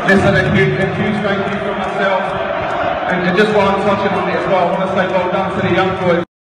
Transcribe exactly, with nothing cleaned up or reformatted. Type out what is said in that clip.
Listen, a huge, a huge thank you from myself. And, and just while I'm touching on it as well, I want to say well done to the young boys.